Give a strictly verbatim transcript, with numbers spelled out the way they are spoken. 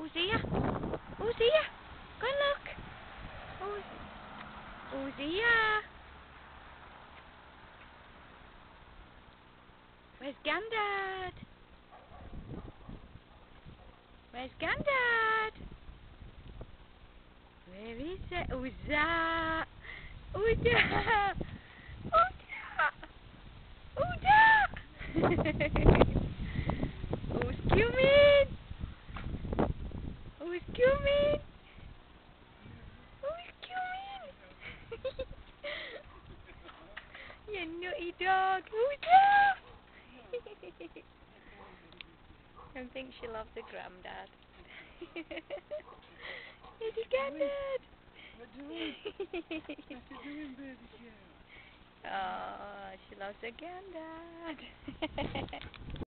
Who's here? Who's here? Go and look. Who's, who's here? Where's grandad? Where's grandad? Where is it? Who's that? Who's that? Who's that? Who's that? Who's coming? Who's coming? Who's coming? You nutty dog. Who's that? I think she loves her granddad. Is he grandad? What doing? What you doing, baby girl? Oh, she loves her granddad.